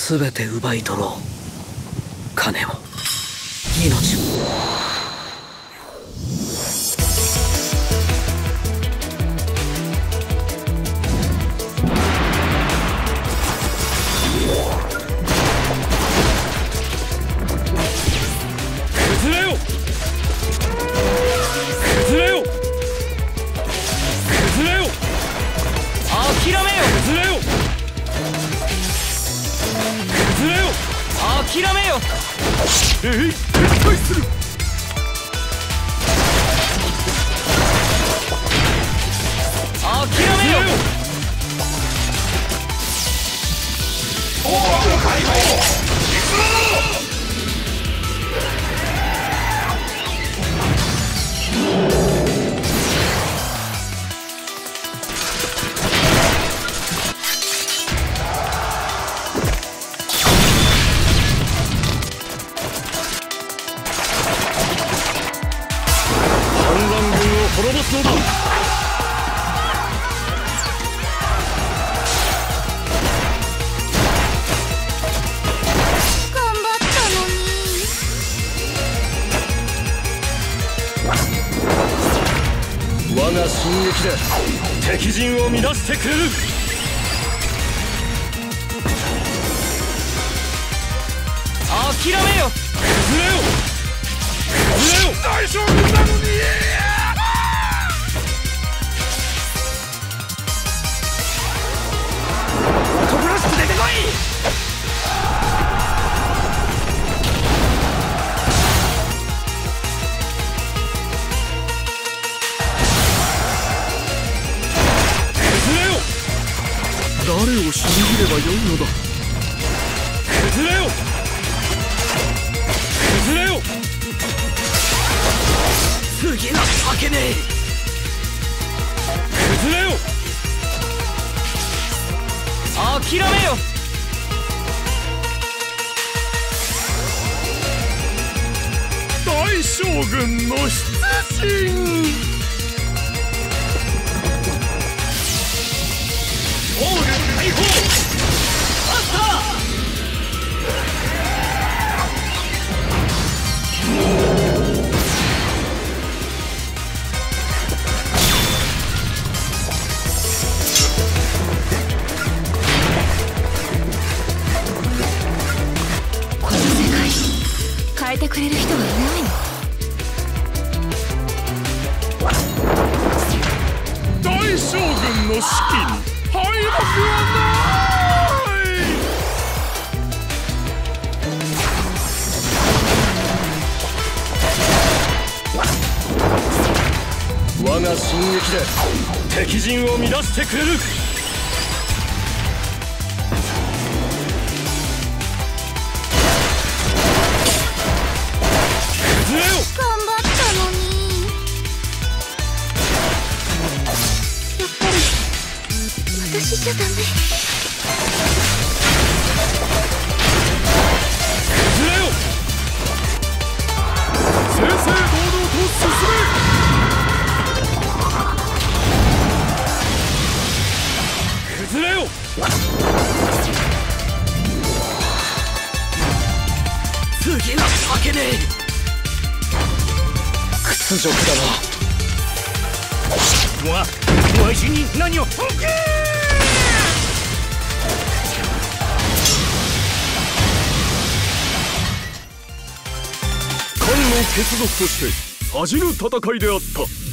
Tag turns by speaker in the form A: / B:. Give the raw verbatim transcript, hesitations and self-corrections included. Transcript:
A: 全て奪い取ろう。金も命も。
B: 崩れよ崩れよ崩れよ諦めよ崩れよ崩れよ諦めよえい撤退する諦めよおお解放行くぞ滅ぼすのだ。
C: 頑張ったのに。
B: 我が進撃で敵陣を乱してくれる。諦めよ崩れよ崩れよ大将軍なのに男らしく出てこい。崩れよ誰を信じればよいのだ。崩れよ崩れよ
A: 次が避けねえ。
B: 崩れよ諦めよ大将軍の出陣。オール解放マスター。
C: 変えてくれる人はいないの。
B: 大将軍の指揮に敗北はない。我が進撃で敵陣を乱してくれる。頑張
C: ったのに。やっぱり私じゃダメ。
B: 崩れよ正々堂々と進め。崩れよ
A: 次が避けねえ。屈辱だな。
B: わわしに何を解け。漢の血族として恥じぬ戦いであった。